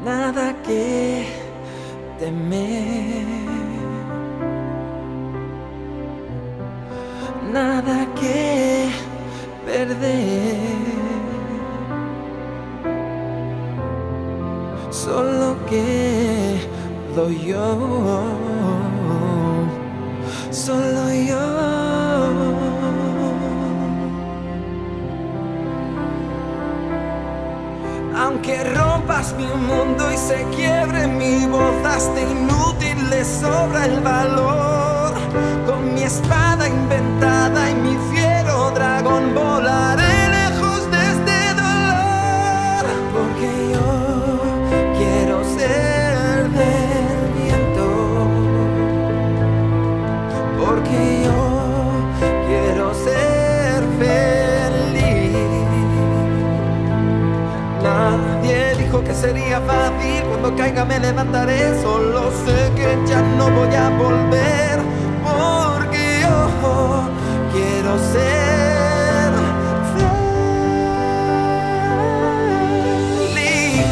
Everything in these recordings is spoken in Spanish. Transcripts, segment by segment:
nada que temer, nada que perder, solo quedo yo, solo yo. Aunque rompas mi mundo y se quiebre mi voz, hasta inútil le sobra el valor. Con mi espada inventada y mi fiero dragón volaré lejos de este dolor. Porque yo quiero ser del viento, porque yo quiero ser feliz. Nadie dijo que sería fácil, cuando caiga me levantaré. Solo sé que ya no voy a volver, porque yo quiero ser feliz.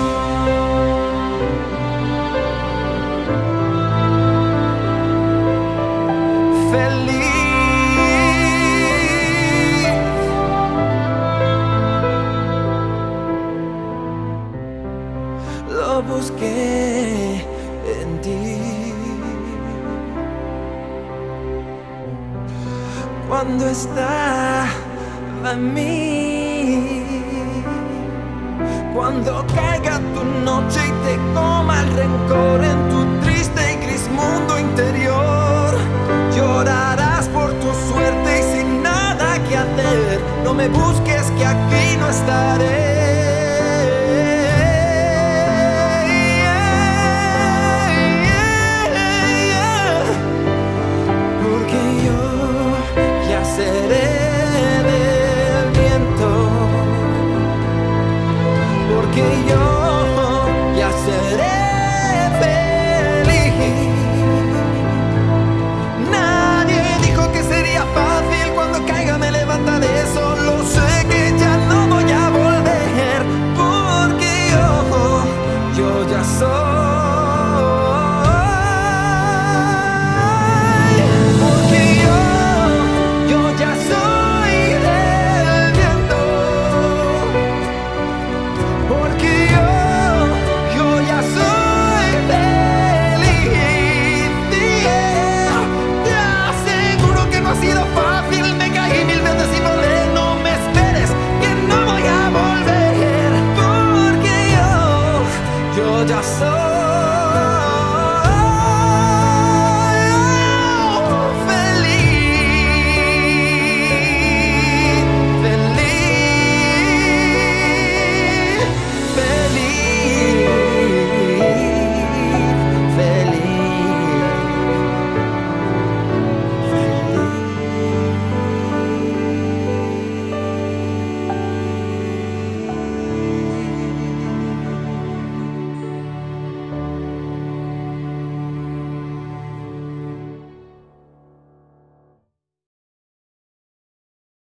Feliz. Lo busqué en ti. Cuando estaba en mí, cuando caiga tu noche y te coma el rencor en tu triste y gris mundo interior, llorarás por tu suerte y sin nada que hacer, no me busques que aquí no estaré. Seré del viento, porque yo ya seré feliz. Nadie dijo que sería fácil, cuando caiga me levantaré. Solo sé que ya no voy a volver, porque yo ya soy